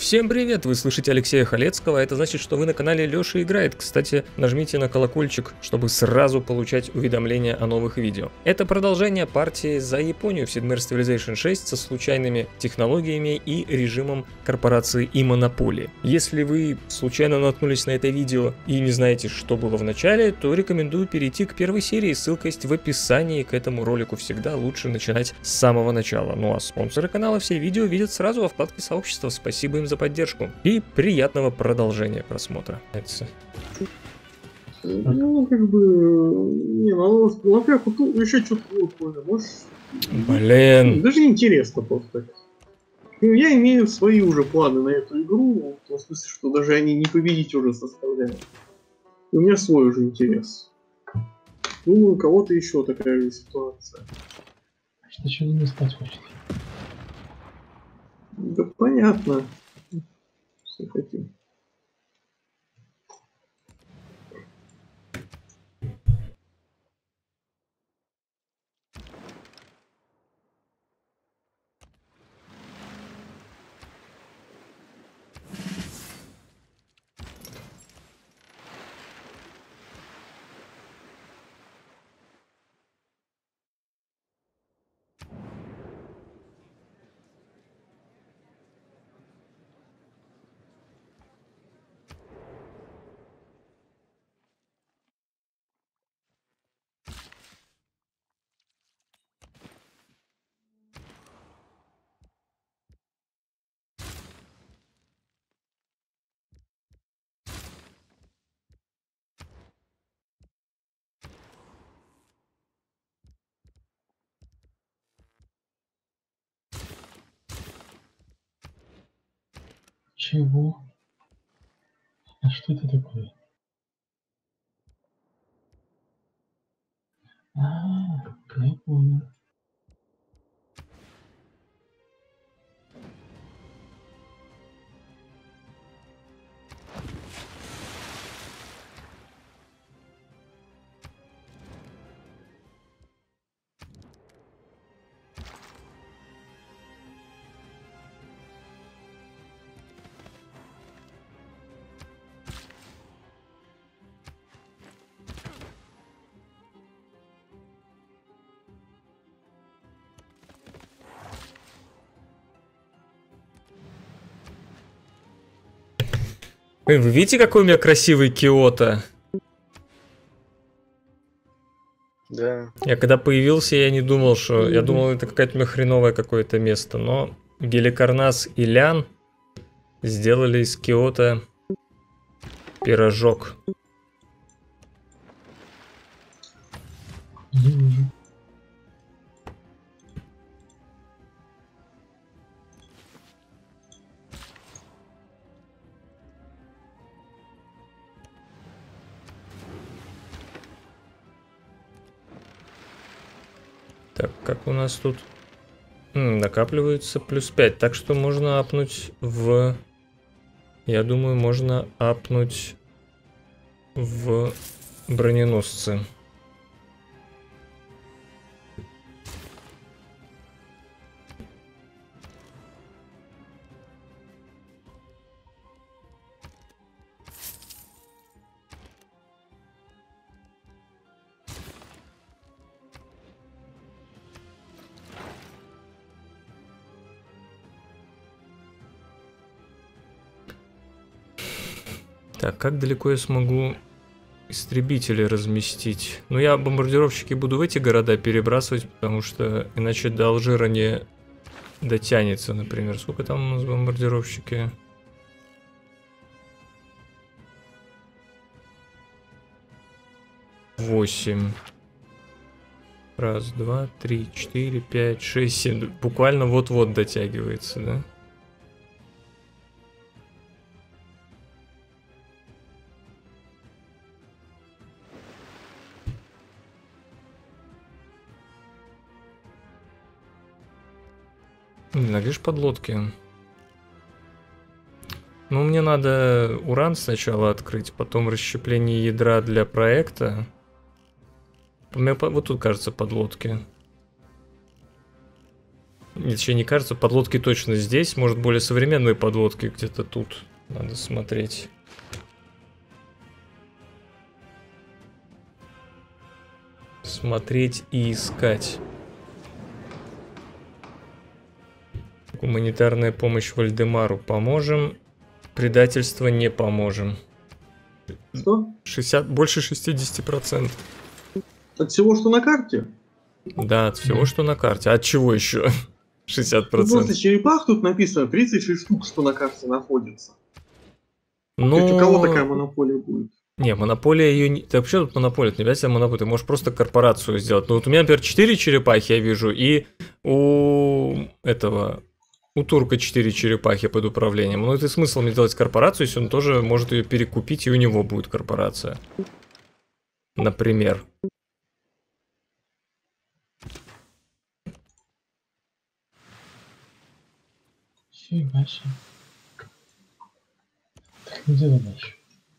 Всем привет! Вы слышите Алексея Халецкого, это значит, что вы на канале Лёша Играет. Кстати, нажмите на колокольчик, чтобы сразу получать уведомления о новых видео. Это продолжение партии за Японию в Sid Meier's Civilization 6 со случайными технологиями и режимом корпорации и монополии. Если вы случайно наткнулись на это видео и не знаете, что было в начале, то рекомендую перейти к первой серии, ссылка есть в описании к этому ролику. Всегда лучше начинать с самого начала. Ну а спонсоры канала все видео видят сразу во вкладке сообщества. Спасибо им за поддержку и приятного продолжения просмотра. Ну, как бы... Не, ну, во-первых, тут еще что-то можешь... Блин. Даже интересно просто. Ну, я имею свои уже планы на эту игру, в том смысле, что даже они не победить уже составляют. И у меня свой уже интерес. Ну, у кого-то еще такая же ситуация. Значит, еще не спать хочет. Да понятно. Все хотим. Чего? А что это такое? Я понял. Вы видите, какой у меня красивый Киото? Да. Я когда появился, я не думал, что... Я думал, это какое-то хреновое какое-то место, но Геликарнас и Лян сделали из Киото пирожок. Не вижу. Так, как у нас тут? Накапливается плюс 5, так что можно апнуть в... Я думаю, можно апнуть в броненосцы. Так, как далеко я смогу истребители разместить? Ну, я бомбардировщики буду в эти города перебрасывать, потому что иначе до Алжира не дотянется, например. Сколько там у нас бомбардировщики? Восемь. Раз, два, три, четыре, пять, шесть, семь. Буквально вот-вот дотягивается, да? Видишь, подлодки. Ну, мне надо уран сначала открыть, потом расщепление ядра для проекта. У меня вот тут, кажется, подлодки. Еще не кажется, подлодки точно здесь. Может, более современные подлодки где-то тут. Надо смотреть. Смотреть и искать. Гуманитарная помощь Вальдемару поможем. Предательство не поможем. Что? 60, больше 60%. От всего, что на карте? Да, от всего, что на карте. От чего еще? 60%. Ну, после черепах тут написано 36 штук, что на карте находится. Ну, У кого такая монополия будет? не, монополия ее не... Да вообще тут монополия, это не обязательно монополия, ты можешь просто корпорацию сделать. Ну вот у меня, например, 4 черепахи я вижу, и у этого... У турка 4 черепахи под управлением. Ну это смысл мне делать корпорацию, если он тоже может ее перекупить, и у него будет корпорация. Например. Фига себе. Так, где задача?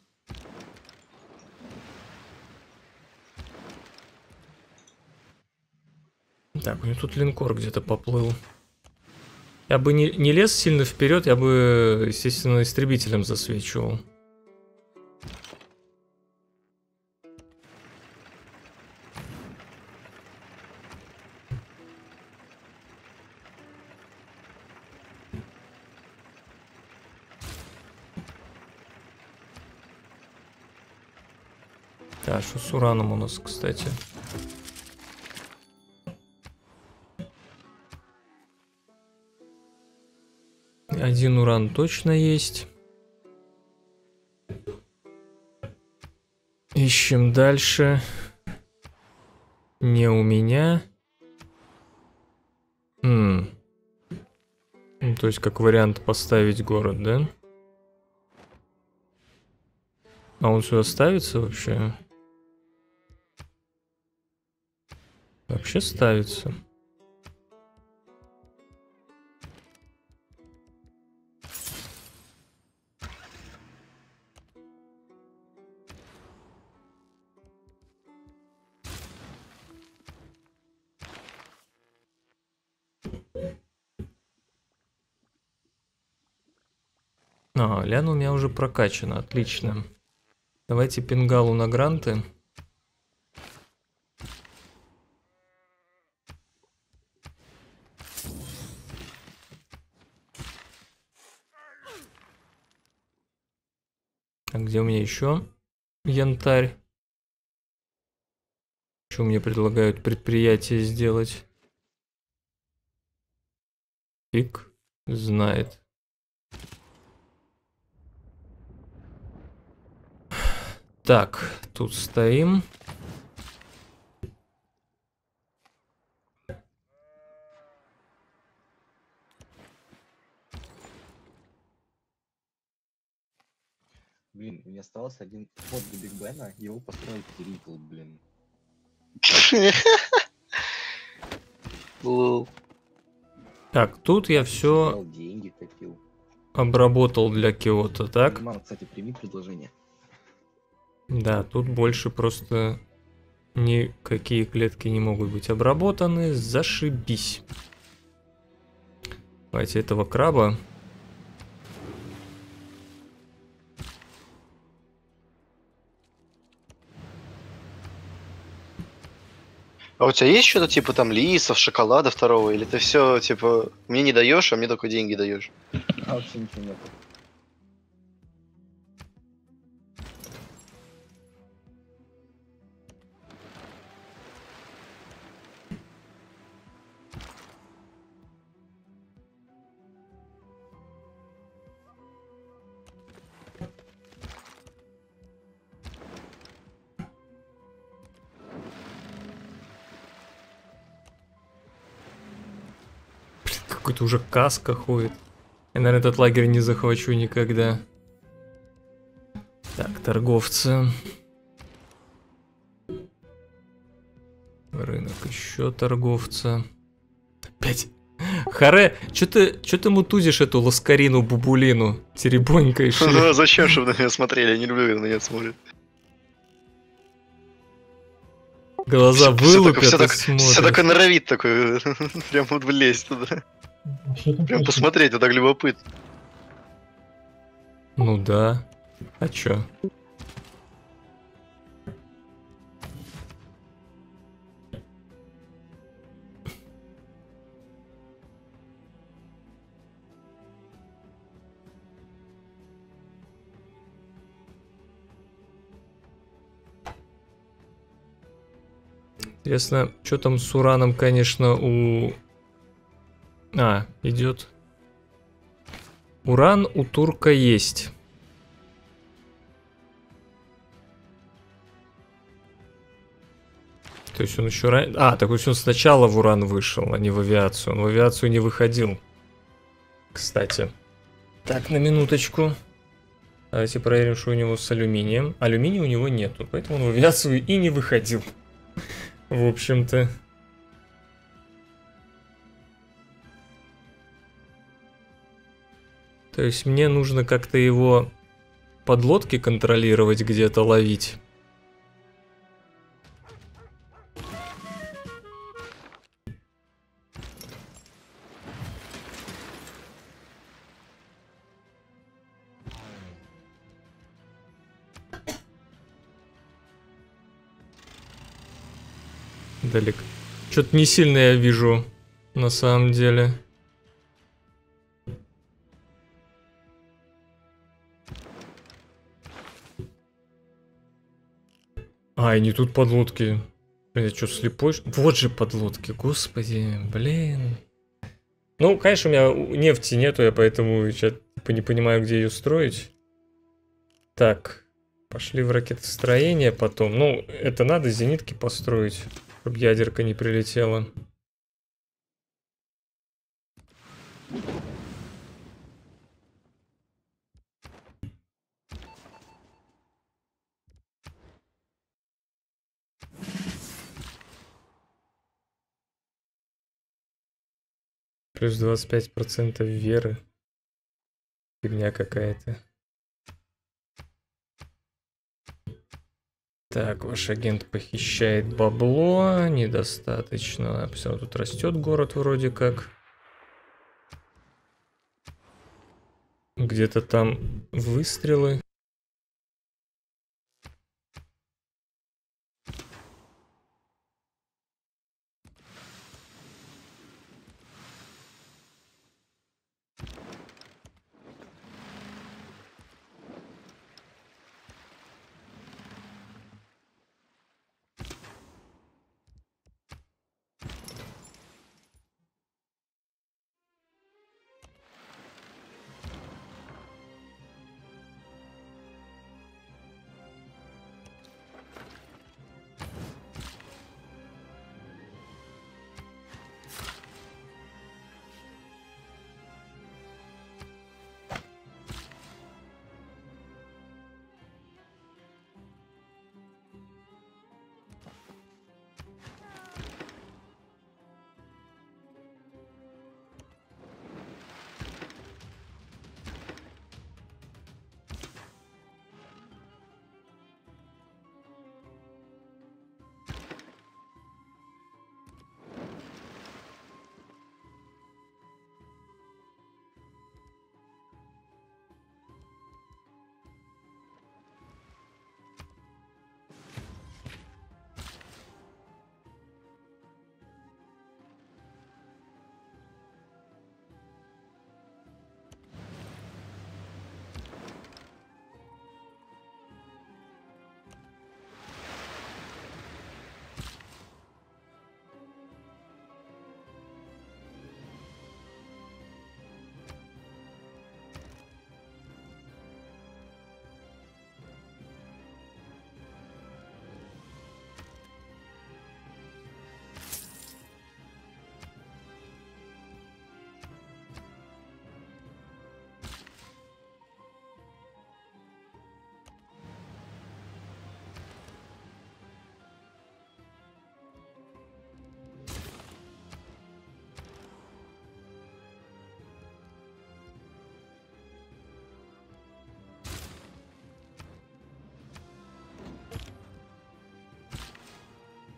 Так, у меня тут линкор где-то поплыл. Я бы не лез сильно вперед, я бы, естественно, истребителем засвечивал. Так, что с ураном у нас, кстати? Один уран точно есть. Ищем дальше. Не у меня. Ну, то есть как вариант поставить город, да? А он сюда ставится вообще? Вообще ставится. А, Ляна у меня уже прокачана, отлично. Давайте пингалу на гранты. А где у меня еще янтарь? Что мне предлагают предприятие сделать? Фиг знает. Так, тут стоим. Блин, у меня остался один вход до Биг Бена, его построил Кирилл, блин. Лол. Так, тут я все Собрал деньги, копил. обработал для Киото, так? Мар, кстати, прими предложение. Да, тут больше просто никакие клетки не могут быть обработаны. Зашибись. Давайте этого краба. А у тебя есть что-то типа там лисов, шоколада второго? Или ты все типа мне не даешь, а мне только деньги даешь? А вообще ничего нет. Какой-то уже каска ходит. Я, наверное, этот лагерь не захвачу никогда. Так, торговцы. Рынок еще торговца. Опять. Харе, чё ты мутузишь эту ласкарину бубулину? Теребонькаешь. Ну зачем, чтобы на меня смотрели? Я не люблю, когда на меня смотрят. Глаза вылупят все и так, все смотрят. так и норовит такой, прям вот влезть туда. Что там Прям происходит? посмотреть, это так любопытно. Ну да. А чё? Интересно, что там с ураном, конечно, у... А, идет. Уран у турка есть. То есть он еще раньше... А, так он сначала в уран вышел, а не в авиацию. Он в авиацию не выходил. Кстати. Так, на минуточку. Давайте проверим, что у него с алюминием. Алюминия у него нету, поэтому он в авиацию и не выходил. В общем-то. То есть мне нужно как-то его подлодки контролировать, где-то ловить. Далеко. Что-то не сильно я вижу, на самом деле. А, и не тут подлодки. Блин, я что, слепой? Вот же подлодки, господи, блин. Ну, конечно, у меня нефти нету, я поэтому сейчас типа не понимаю, где ее строить. Так, пошли в ракетостроение потом. Ну, это надо зенитки построить, чтобы ядерка не прилетела. Плюс 25% веры. Фигня какая-то. Так, ваш агент похищает бабло. Недостаточно. Все, тут растет город вроде как. Где-то там выстрелы.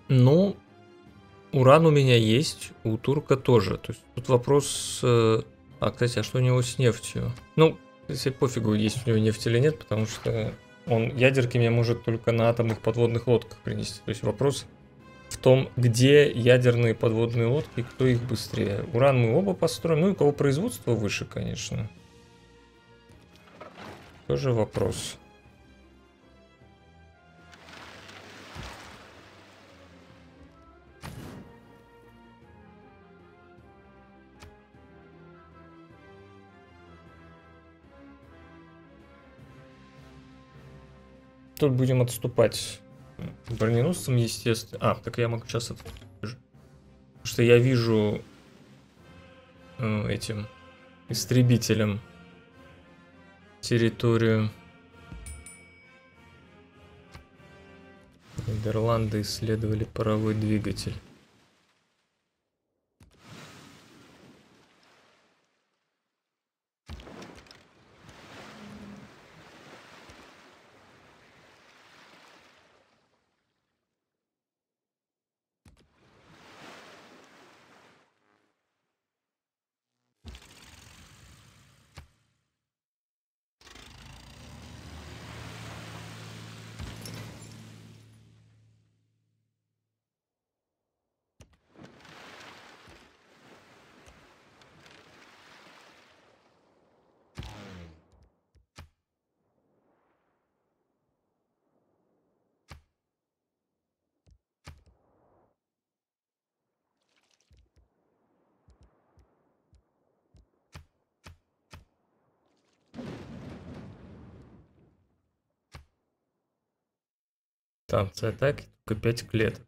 Ну, уран у меня есть, у турка тоже. То есть тут вопрос... кстати, а что у него с нефтью? Ну, если пофигу, есть у него нефть или нет, потому что он ядерки мне может только на атомных подводных лодках принести. То есть вопрос в том, где ядерные подводные лодки, кто их быстрее. Уран мы оба построим, ну и у кого производство выше, конечно. Тоже вопрос. Тут будем отступать броненосцем, естественно. Так я могу сейчас это... Потому что я вижу этим истребителем территорию. Нидерланды исследовали паровой двигатель. Станция атаки, только 5 клеток.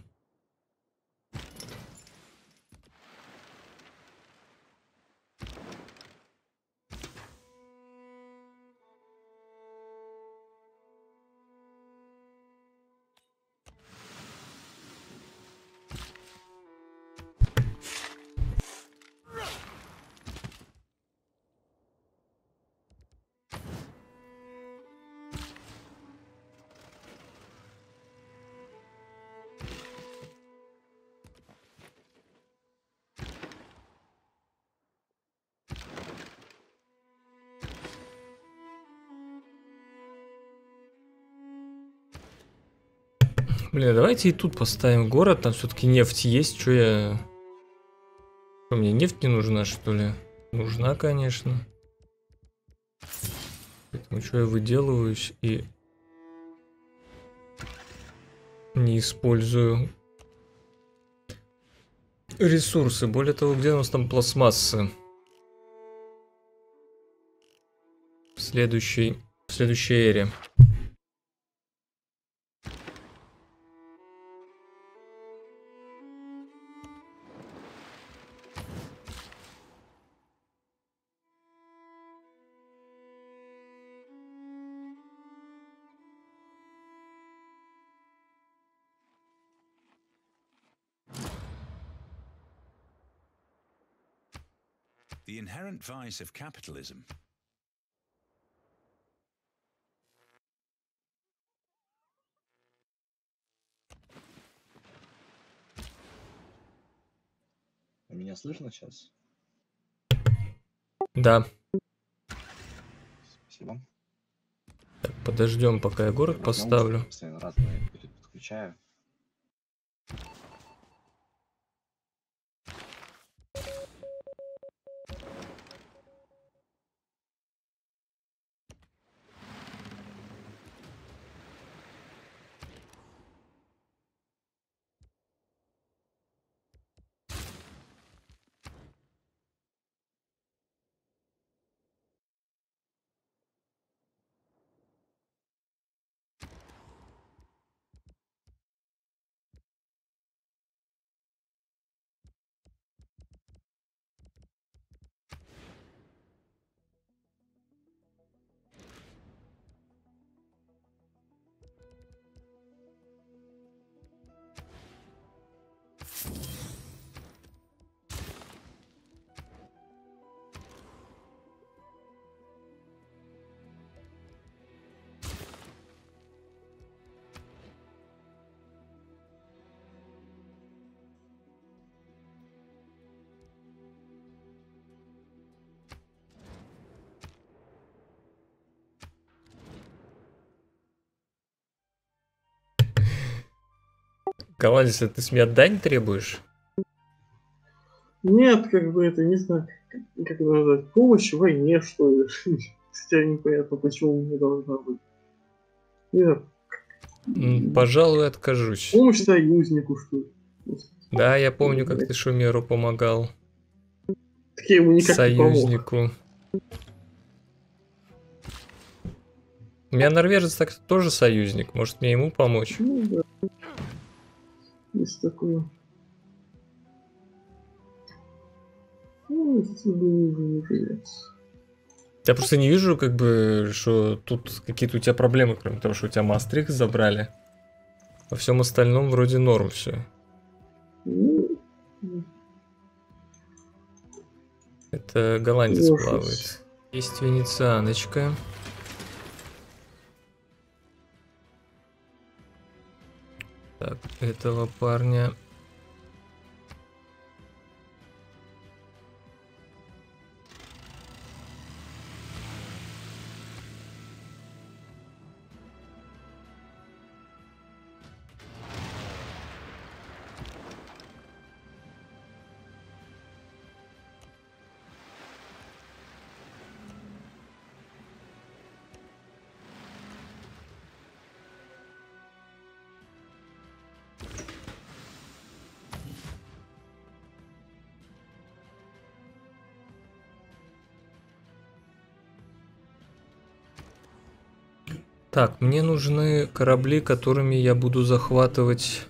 Блин, давайте и тут поставим город, там все-таки нефть есть, что я... Что, мне нефть не нужна, что ли? Нужна, конечно. Поэтому что я выделываюсь и не использую ресурсы. Более того, где у нас там пластмассы? В следующей эре. The inherent vice of capitalism. Меня слышно сейчас? Да. Спасибо. Так, подождем, пока я город поставлю. Постоянно разные подключаю. Голландец, ты с меня дань требуешь? Нет, как бы это, не знаю, как это назвать, помощь в войне, что ли. Хотя непонятно, почему мне должна быть. Не знаю, Пожалуй, откажусь. помощь союзнику, что ли. Да, я помню, как ты Шумеру помогал. Так я ему никак не помог. Союзнику. У меня норвежец так тоже союзник. Может, мне ему помочь? Ну да. Есть такое. Ну, если бы уже не жилец. Я просто не вижу, как бы, что тут какие-то у тебя проблемы, кроме того, что у тебя Мастрих забрали. Во всем остальном вроде норм все. Ну, Это голландец ужас. плавает. Есть венецианочка. Так, этого парня. Так, мне нужны корабли, которыми я буду захватывать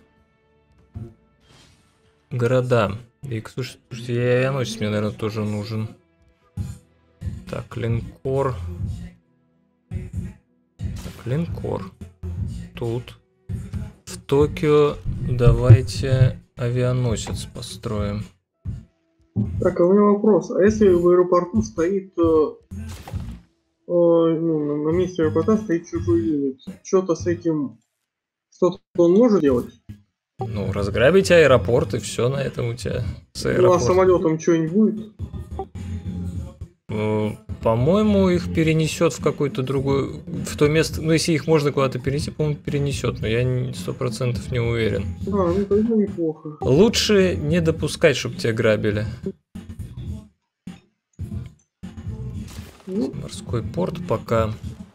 города. И, слушайте, авианосец мне, наверное, тоже нужен. Так, линкор. Так, линкор. Тут. В Токио давайте авианосец построим. Так, а у меня вопрос. А если в аэропорту стоит, ну, на месте аэропорта стоит чужой юнит, что-то с этим, что-то он может делать? Ну, разграбить аэропорт, и все на этом у тебя с Ну, а аэропортом. самолетом что-нибудь будет? По-моему, их перенесет в какой-то другой... В то место... Ну, если их можно куда-то перенести, по-моему, перенесет. Но я 100% не уверен. Ну тогда неплохо. Лучше не допускать, чтобы тебя грабили. Ну, Морской порт пока.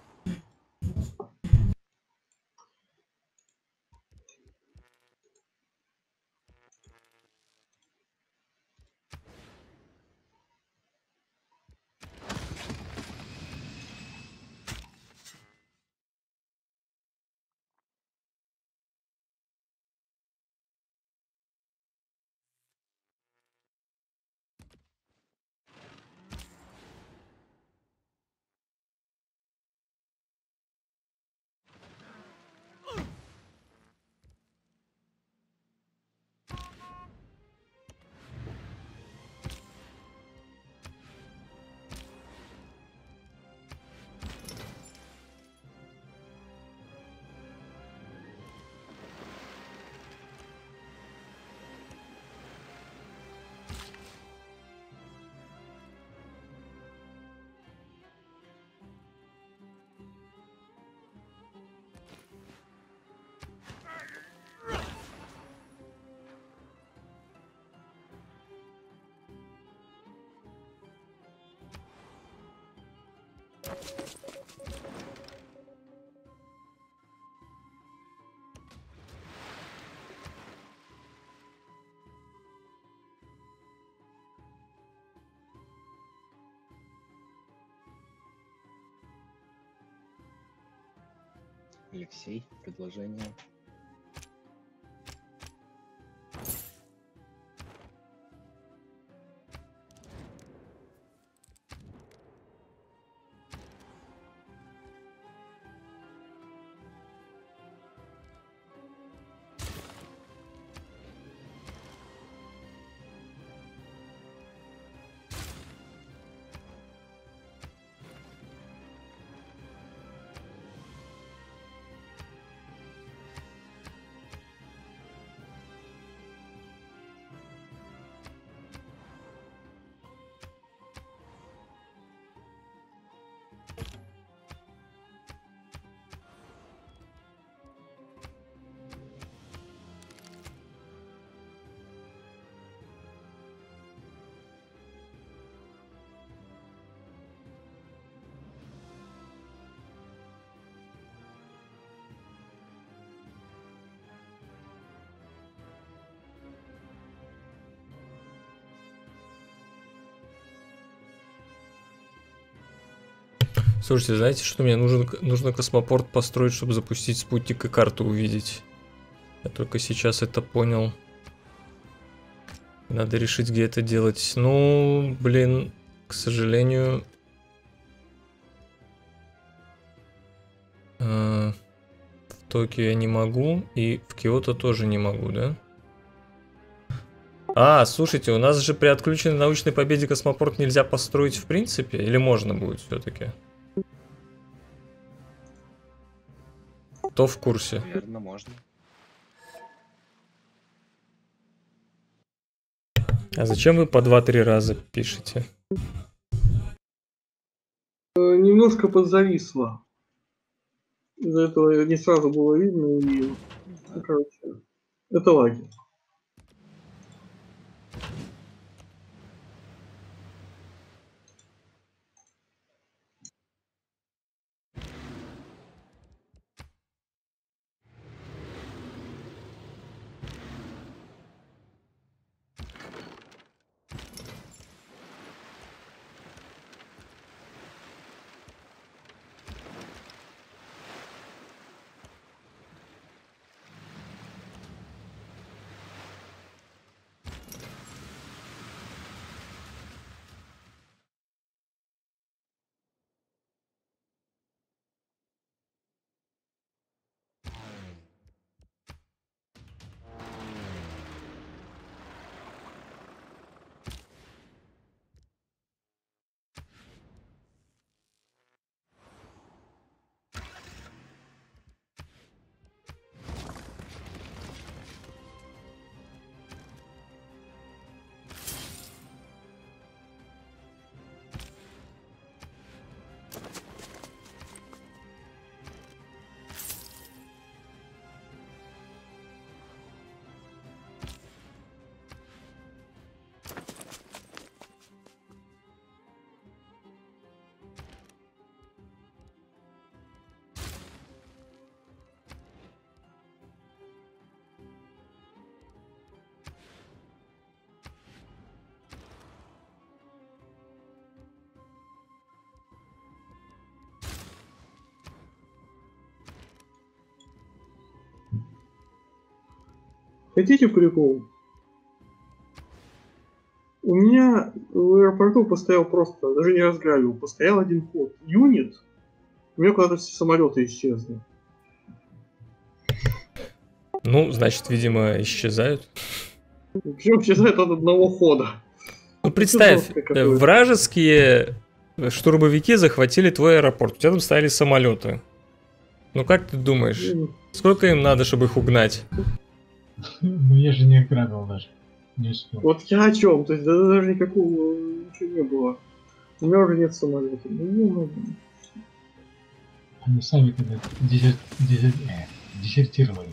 Алексей, предложение. Слушайте, знаете, что мне нужно космопорт построить, чтобы запустить спутник и карту увидеть. Я только сейчас это понял. Надо решить, где это делать. Ну, блин, к сожалению... В Токио я не могу, и в Киото тоже не могу, да? А, слушайте, у нас же при отключенной научной победе космопорт нельзя построить в принципе? Или можно будет все-таки? Кто в курсе? Наверное, можно. А зачем вы по 2-3 раза пишете? Немножко подзависло. Из-за этого не сразу было видно и... Ну, короче, это лаги. Хотите прикол? У меня в аэропорту постоял просто, даже не разграбил, постоял один ход. Юнит. У меня куда-то все самолеты исчезли. Ну, значит, видимо, исчезают. Причем исчезает от одного хода. Ну, представь, вражеские штурмовики захватили твой аэропорт. У тебя там стояли самолеты. Ну, как ты думаешь, сколько им надо, чтобы их угнать? Ну я же не грабил даже. Не успел. Вот я о чем? То есть даже никакого ничего не было. У меня уже нет самолета. Ну, Они сами когда дезертировали.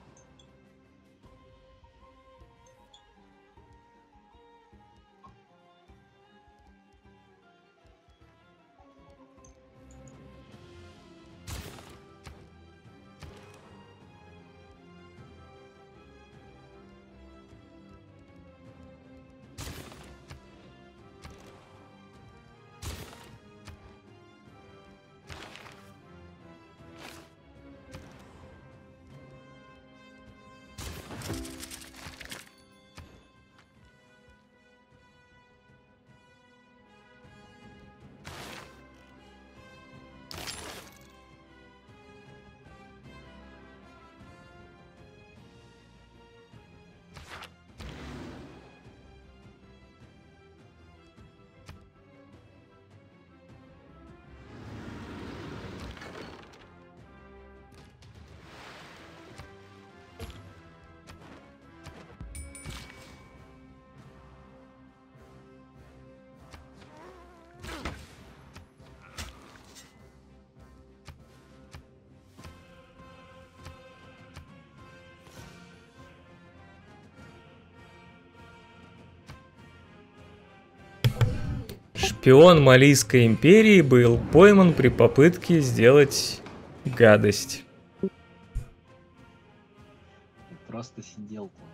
Шпион Малийской империи был пойман при попытке сделать гадость. Просто сидел там.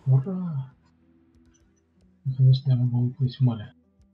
Ура! Наконец-то я могу выплыть в море.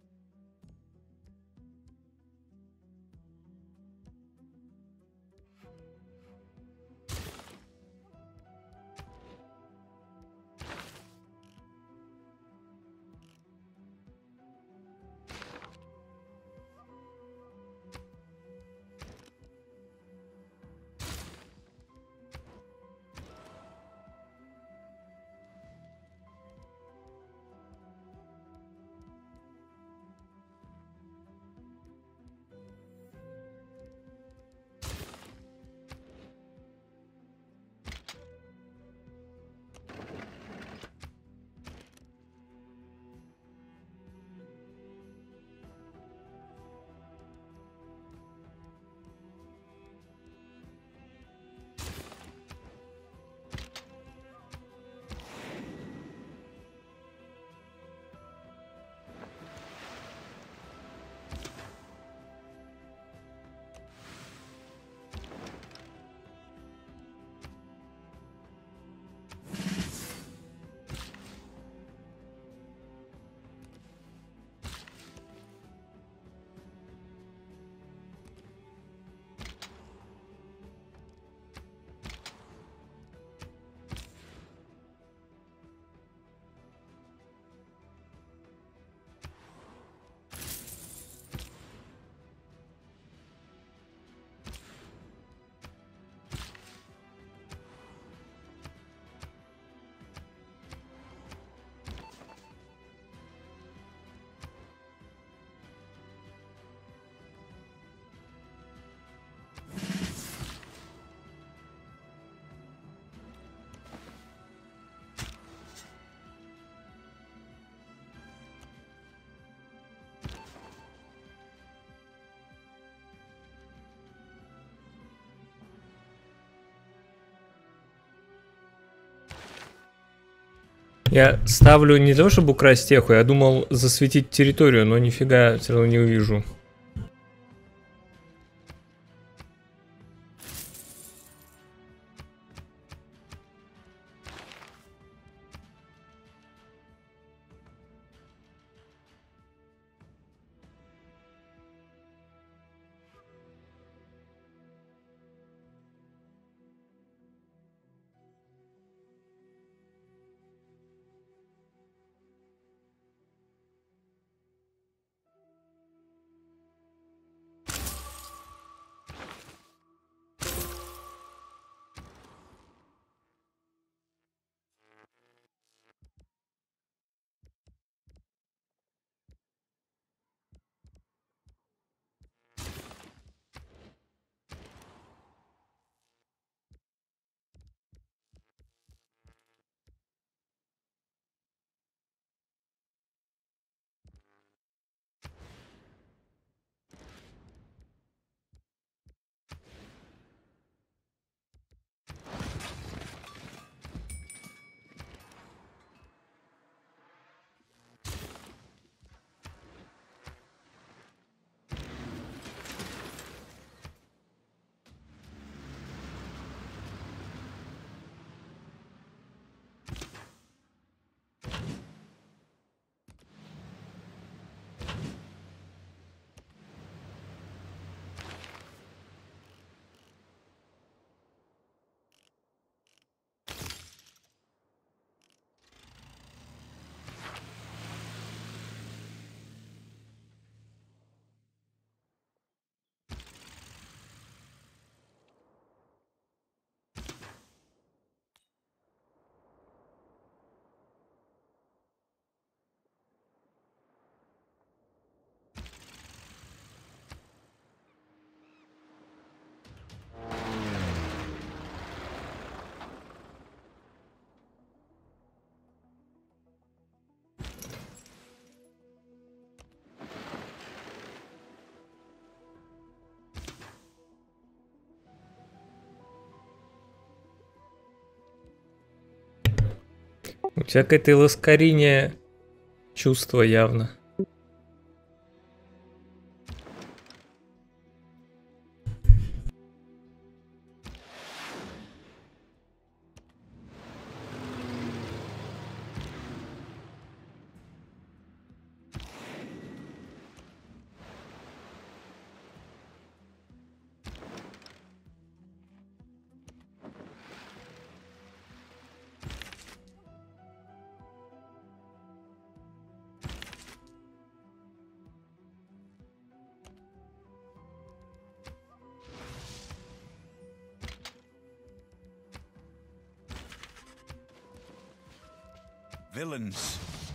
Я ставлю не то, чтобы украсть теху, я думал засветить территорию, но нифига все равно не увижу. У тебя какое-то лоскарение чувство явно. Villains.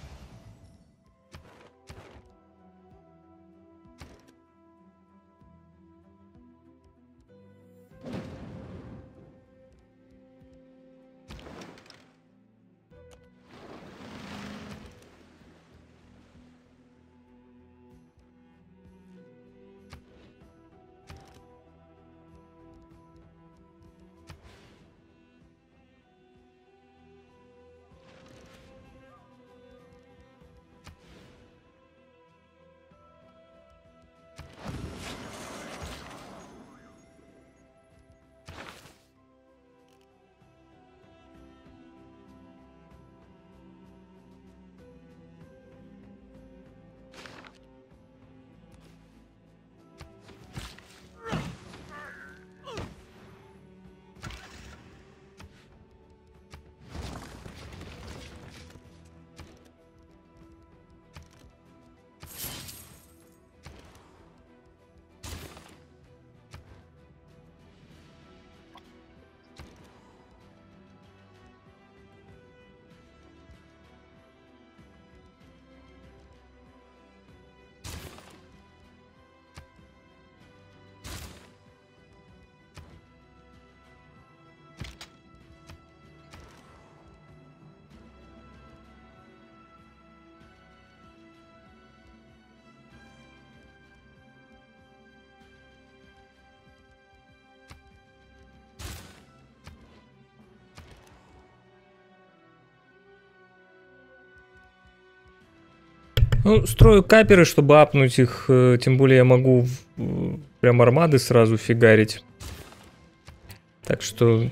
Ну, строю каперы, чтобы апнуть их, тем более я могу прям армады сразу фигарить. Так что...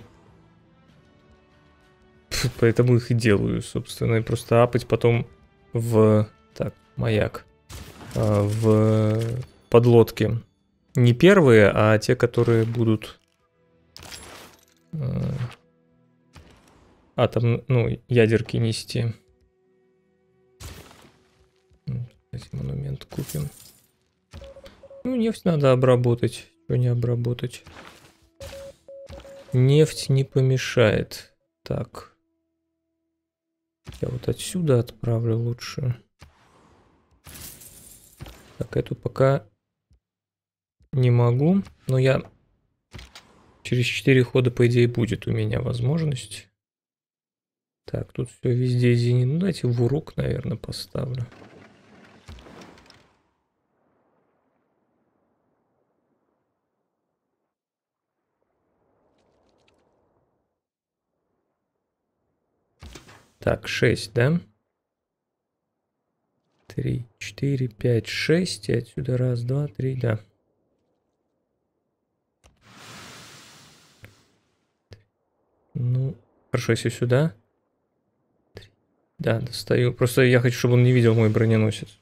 Поэтому их и делаю, собственно, и просто апать потом в... Так, маяк. В подлодке. Не первые, а те, которые будут... ну, ядерки нести. Давайте монумент купим. Ну, нефть надо обработать. Что не обработать? Нефть не помешает. Так. Я вот отсюда отправлю лучше. Так, эту пока не могу. Но я... Через 4 хода, по идее, будет у меня возможность. Так, тут все везде зенит. Ну, давайте в урок, наверное, поставлю. Так, 6, да? 3, 4, 5, 6. И отсюда 1, 2, 3, да. Ну, хорошо, если сюда. 3. Да, достаю. Просто я хочу, чтобы он не видел мой броненосец.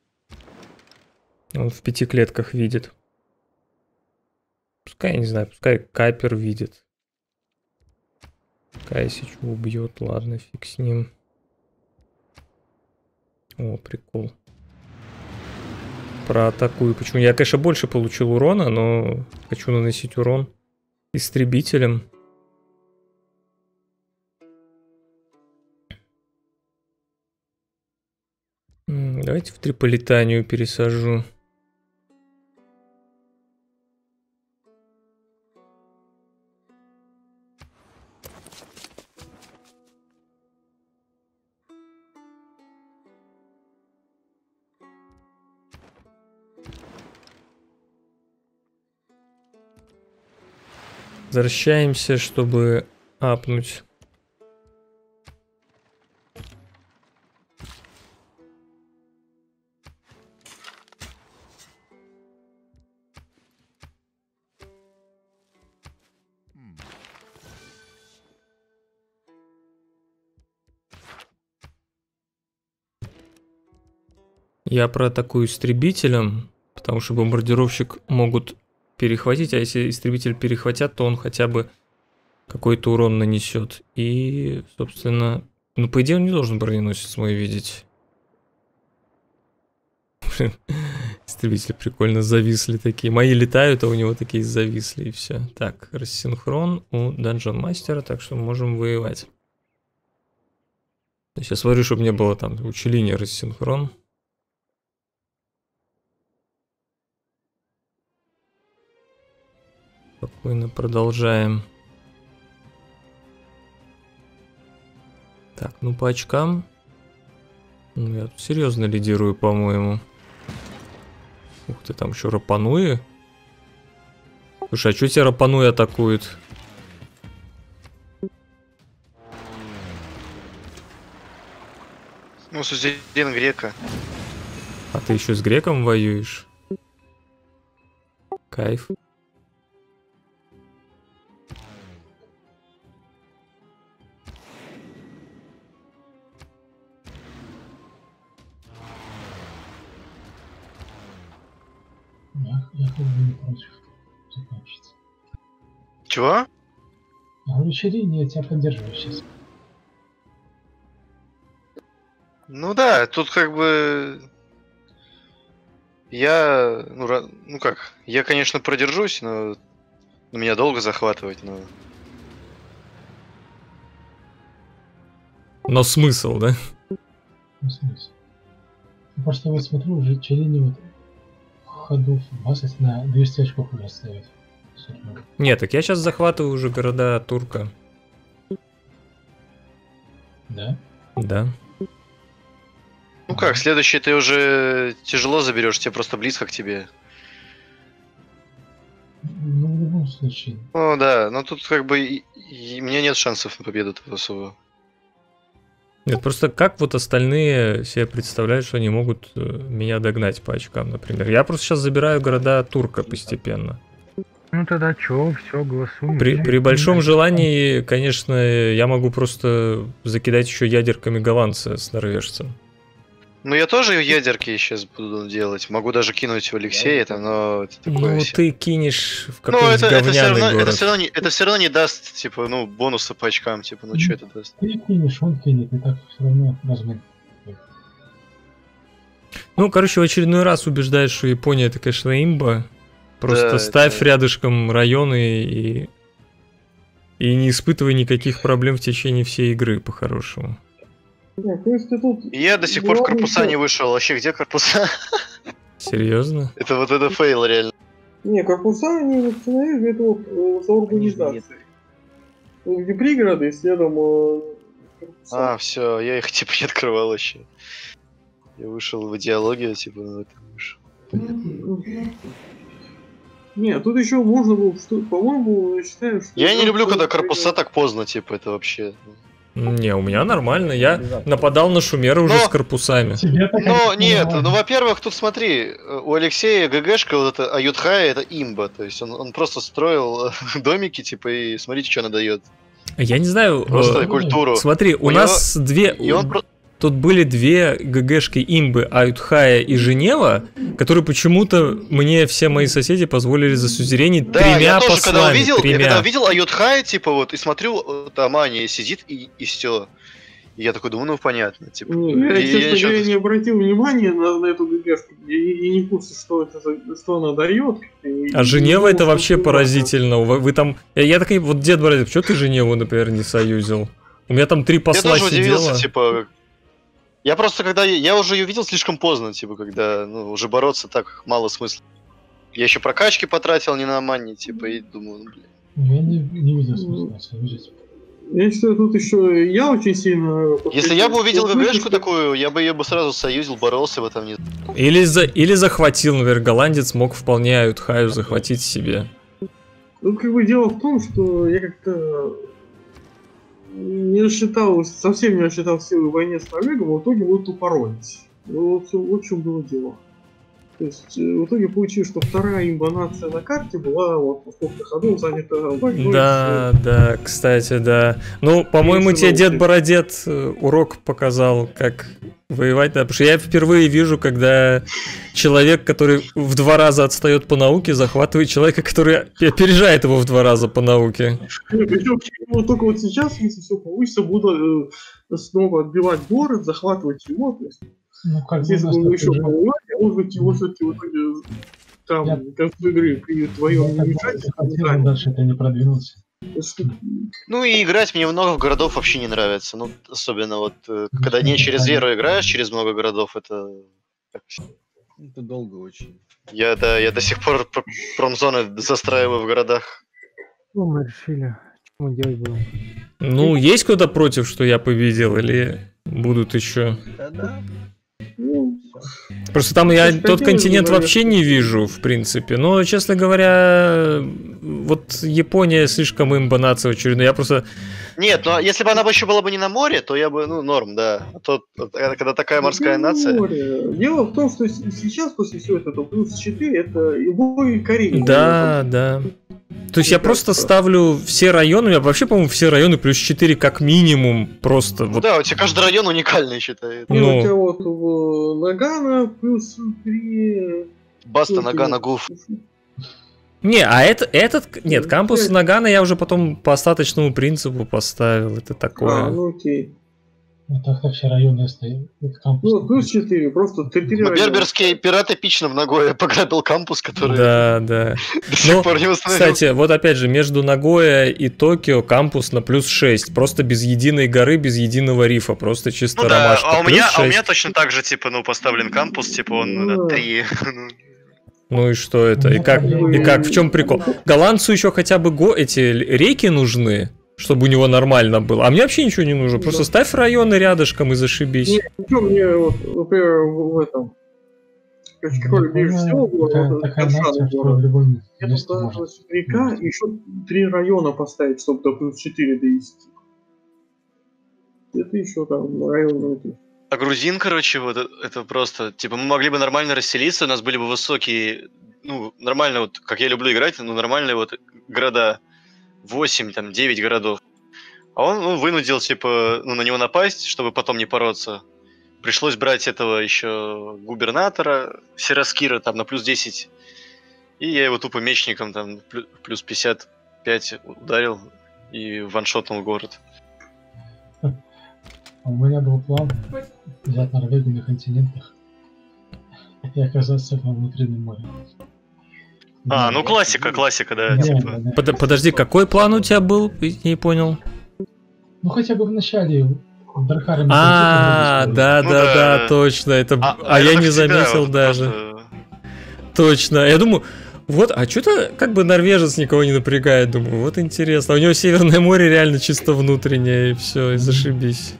Он в 5 клетках видит. Пускай, я не знаю, пускай капер видит. Пускай, если что, убьет. Ладно, фиг с ним. О, прикол. Проатакую. Почему? Я, конечно, больше получил урона, но хочу наносить урон истребителем. Давайте в Триполитанию пересажу. Возвращаемся, чтобы апнуть. Я проатакую истребителем, потому что бомбардировщик могут перехватить, а если истребитель перехватят, то он хотя бы какой-то урон нанесет. И, собственно, ну, по идее, он не должен броненосец мой видеть. Истребители прикольно зависли такие. Мои летают, а у него такие зависли, и все. Так, рассинхрон у Dungeon Master, так что можем воевать. Сейчас смотрю, чтобы не было там учеления рассинхрон. Спокойно продолжаем. Так, ну по очкам. Ну, я тут серьезно лидирую, по-моему. Ух ты, там еще Рапануи. Слушай, а что тебя Рапануи атакует? Ну, сузерен грека. А ты еще с греком воюешь? Кайф. Я как бы не против закончиться. Чего? А вечеринке я тебя поддерживаю сейчас. Ну да, тут как бы... Я... Ну как, я, конечно, продержусь, но... Меня долго захватывать, но... Но смысл, да? Ну, смысл. Просто вот смотрю, уже вечеринке вот ходов басать на 200 очков уже ставит. Нет, так я сейчас захватываю уже города Турка. Да? Да. Ну как, следующий ты уже тяжело заберешь, тебе просто близко к тебе. Ну, в любом случае. Ну да, но тут как бы и мне нет шансов на победу тут особо. Нет, просто как вот остальные себе представляют, что они могут меня догнать по очкам, например. Я просто сейчас забираю города Турка постепенно. Ну тогда чё, все, голосуем. При большом желании, конечно, я могу просто закидать еще ядерками голландца с норвежцем. Ну я тоже ядерки сейчас буду делать. Могу даже кинуть в Алексея, там, но это такое Ну себе. ты кинешь в Ну, какой-нибудь это все говняный равно, город. это все равно не даст, типа, ну, бонуса по очкам, типа, ну что это даст? Ты кинешь, он кинет, и так все равно размен. Ну, короче, в очередной раз убеждаешь, что Япония это, конечно, имба. Просто Да, ставь это- рядышком районы и не испытывай никаких проблем в течение всей игры, по-хорошему. Так, то есть ты тут... И я до сих пор в Главное, корпуса что- не вышел. Вообще, где корпуса? Серьезно? Это вот это фейл, реально. Не, корпуса они восстановили, это вот за урбанизацией. Вот где пригороды, следом корпуса. А, все, я их типа не открывал вообще. Я вышел в идеологию, типа, ну это вышел. Не, тут еще можно было, что, по-моему, я считаю, что... Я не люблю, когда это- корпуса так поздно, типа, это вообще. Не, у меня нормально. Я нападал на Шумера уже Но- с корпусами. Тебе так Но это нет, нормально. ну во-первых, тут смотри, у Алексея ГГшка, вот это Аютхая, это имба, то есть он просто строил домики, типа, и смотрите, что она дает. Я не знаю. Просто э, культуру. Смотри, у У нас две... И он про- Тут были две ГГшки имбы, Аютхая и Женева, которые почему-то мне все мои соседи позволили засюзеренить Да, тремя я тоже, послами. когда увидел, я тремя. когда увидел Аютхая, типа, вот, и смотрю, там Аня сидит, и все. И я такой думаю, ну понятно, типа. Я, и честно ещё- говоря, не обратил внимания на эту ГГшку. И не в курсе, что это что она дает. А Женева это вообще поразительно. Вы там... Я так не... Вот дед Бородик, что ты Женеву, например, не союзил? У меня там 3 Я посла тоже удивился, сидело. типа. Я просто когда. Я уже ее видел слишком поздно, типа, когда ну, уже бороться так мало смысла. Я еще прокачки потратил не на манне, типа, и думаю, ну, блин. Я не видел смысла союзить. Я считаю, тут еще я очень сильно... Если я бы увидел Слышишь, ГГшку такую, я бы ее бы сразу союзил, боролся в этом не. Или захватил, например, голландец мог вполне Аютхаю захватить себе. Ну, как бы дело в том, что я как-то не рассчитал, совсем не рассчитал силы в войне с Норвегом, а в итоге вот упоролись. Вот в чем было дело. То есть в итоге получилось, что вторая имбонация на карте была вот по сколько ходов занята войной. Да, кстати, да. Ну, по-моему, тебе дед Бородет урок показал, как воевать надо. Потому что я впервые вижу, когда человек, который в 2 раза отстает по науке, захватывает человека, который опережает его в 2 раза по науке. Причем вот только вот сейчас, если все получится, буду снова отбивать город, захватывать его. То есть, Ну, как бы если у нас бы так еще уже- повоевать, а может быть его все-таки в итоге там Я- к концу игры при твоем Я так вмешательстве. хотел, дальше это не продвинулся. Ну и играть мне много в городов вообще не нравится. Ну, особенно вот, когда не через веру играешь, через много городов, это... Это долго очень. Я до сих пор промзоны застраиваю в городах. Что мы решили? Что мы делать будем? Ну, есть кто-то против, что я победил, или будут еще? Да-да. Ну, Просто там я Слушай, тот хотелось континент бы, вообще не вижу, в принципе. Но, честно говоря, вот Япония слишком имба нация очередной. Я просто... Нет, но если бы она еще была бы не на море, то я бы, ну, норм, да. А то, когда такая морская нация... Дело в том, что сейчас, после всего этого, плюс 4, это любой Корее. Да, да. То есть я просто ставлю все районы, у меня вообще, по-моему, все районы плюс 4 как минимум, просто вот. Да, у тебя каждый район уникальный, считает. Ну. У тебя вот в Нагано плюс 3... Баста, Нагано, Гуф. Не, а нет, кампус Нагано я уже потом по остаточному принципу поставил, это такое. ну окей. Ну так все районы стоят. Ну, плюс 4, просто 3 района. Берберский пират эпично в Нагое пограбил кампус, который Да. до сих пор не восстановил. Кстати, вот опять же, между Нагоя и Токио кампус на плюс 6. Просто без единой горы, без единого рифа. Просто чисто Ну да, ромашка. а у Плюс меня 6. точно так же, типа, ну, поставлен кампус, типа, он 3. Ну и что это? И как? В чем прикол? Голландцу еще хотя бы эти реки нужны, чтобы у него нормально было. А мне вообще ничего не нужно. Просто ставь районы рядышком и зашибись. Что мне, вот, например, в этом... Какой любишь всего было? Такая нация, что в любом Я месте поставил может. река, и еще 3 района поставить, чтобы до плюс 4 довести. Это еще там районы. А грузин, короче, вот это просто, типа, мы могли бы нормально расселиться, у нас были бы высокие, ну, нормально, вот, как я люблю играть, ну, нормальные вот города, 8, там, 9 городов. А он, ну, вынудил, типа, ну, на него напасть, чтобы потом не бороться. Пришлось брать этого еще губернатора Сираскира, там, на плюс 10. И я его тупо мечником, там, плюс 55 ударил и ваншотнул город. У меня был план взять Норвегию на континентах и оказаться во внутреннем море. А, ну классика, да, типа. Подожди, какой план у тебя был? Не понял. Ну хотя бы в начале в Дракаре. Да, точно. Это... А я не заметил даже. Точно. Я думаю, вот, а что-то как бы норвежец никого не напрягает. Думаю, вот интересно. У него Северное море реально чисто внутреннее, и все, и зашибись.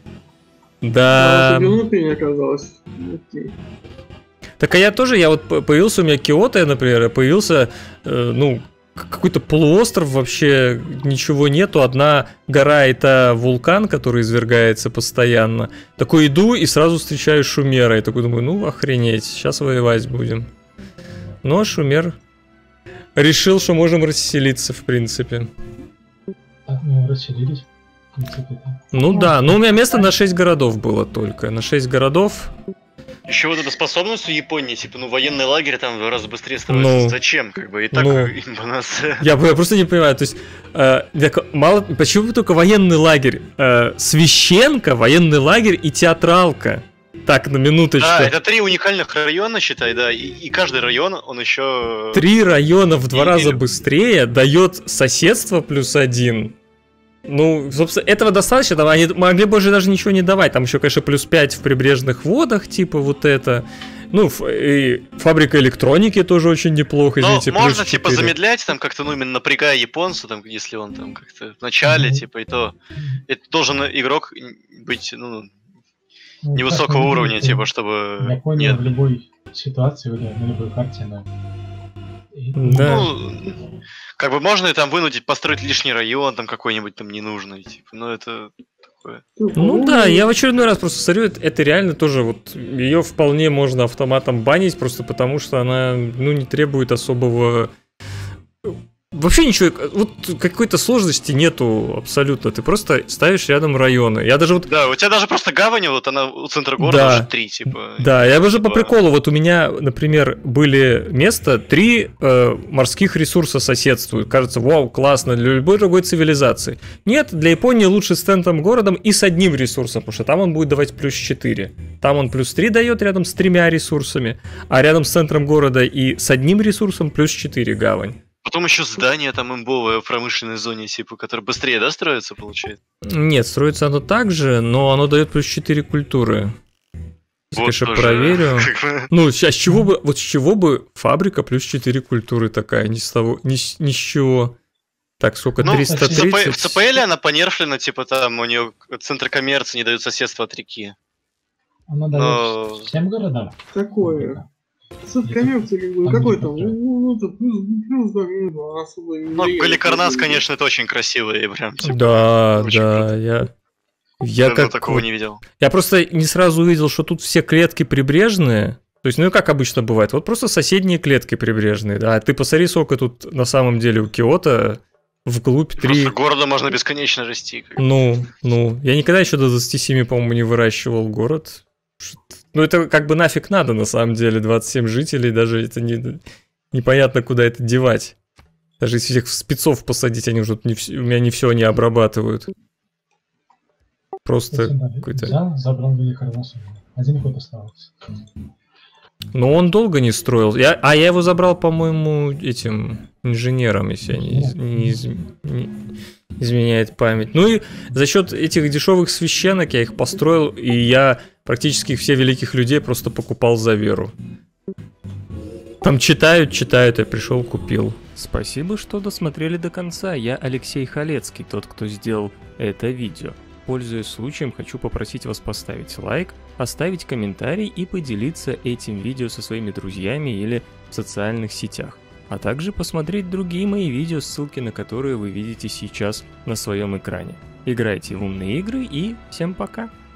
Да. Внутренне оказалось. Окей. Так а я тоже, вот появился у меня Киото, например, появился, ну, какой-то полуостров, вообще ничего нету, одна гора — это вулкан, который извергается постоянно. Такой иду и сразу встречаю Шумера, и такой думаю, ну охренеть, сейчас воевать будем. Но Шумер решил, что можем расселиться, в принципе. Так, мы расселились. В принципе, да. Ну да, но у меня место на 6 городов было только, на 6 городов. Еще вот эта способность у Японии, типа, ну, военный лагерь там в 2 раза быстрее строится. Ну, зачем, как бы, и так имба нас... Я просто не понимаю, то есть, мало, почему только военный лагерь? Священка, военный лагерь и театралка. Так, на минуточку. Да, это 3 уникальных района, считай, да, и каждый район, он еще... 3 района в 2 раза быстрее дает соседство плюс 1. Ну, собственно, этого достаточно, там они могли больше даже ничего не давать. Там еще, конечно, плюс 5 в прибрежных водах, типа вот это. Ну, и фабрика электроники тоже очень неплохо, извините. Но можно, плюс типа, 4. замедлять, там, как-то, ну, именно напрягая японца, там, если он там как-то в начале, типа, и то. Это должен игрок быть, ну, невысокого уровня, типа, чтобы... Япония в любой ситуации, на любой карте, она... Да. Ну, как бы можно и там вынудить построить лишний район, там какой-нибудь там ненужный, типа, ну это такое. Ну да, я в очередной раз просто смотрю, это реально тоже вот, ее вполне можно автоматом банить, просто потому что она, ну, не требует особого... Вообще ничего, вот какой-то сложности нету абсолютно, ты просто ставишь рядом районы. Я даже вот... Да, у тебя даже просто гавань, вот она у центра города уже 3, типа. Да, я даже по приколу, вот у меня, например, были места, 3 морских ресурса соседствуют. Кажется, вау, классно, для любой другой цивилизации. Нет, для Японии лучше с центром городом и с одним ресурсом, потому что там он будет давать плюс 4. Там он плюс 3 дает рядом с 3 ресурсами, а рядом с центром города и с одним ресурсом плюс 4 гавань. Потом еще здание там имбовое в промышленной зоне, типа, которое быстрее, да, строится, получается? Нет, строится оно так же, но оно дает плюс 4 культуры. Вот Конечно, тоже, проверю. как бы. Ну, сейчас с чего бы фабрика плюс 4 культуры такая, ни с чего. Так, сколько, Ну, в 330? ЦПЛ она понерфлена, типа, там у нее центр коммерции не дают соседство от реки. Она Но- дает всем городам. Такое. Центр коммерции, как бы, Там какой не там? хватает. Ну, это плюс, да, минус, особо не Ну, влияет. Галикарнас, конечно, это очень красиво и прям, типа, Да, очень да, круто. я Давно как... такого не видел. Я просто не сразу увидел, что тут все клетки прибрежные. То есть, ну и как обычно бывает, вот просто соседние клетки прибрежные, да. А ты посмотри, сколько тут на самом деле у Киото вглубь 3... Просто города можно бесконечно расти. как бы. Ну, я никогда еще до 27, по-моему, не выращивал город. Ну, это как бы нафиг надо, на самом деле, 27 жителей, даже это непонятно, куда это девать. Даже если всех спецов посадить, они уже у меня не все они обрабатывают. Просто какой-то... Взял, забрал Великорносу. Один ход остался. Но он долго не строил. Я его забрал, по-моему, этим инженером, если не изменяет память. Ну и за счет этих дешевых священок я их построил, и я практически все великих людей просто покупал за веру. Там читают, я пришел, купил. Спасибо, что досмотрели до конца. Я Алексей Халецкий, тот, кто сделал это видео. Пользуясь случаем, хочу попросить вас поставить лайк, оставить комментарий и поделиться этим видео со своими друзьями или в социальных сетях. А также посмотреть другие мои видео, ссылки на которые вы видите сейчас на своем экране. Играйте в умные игры и всем пока!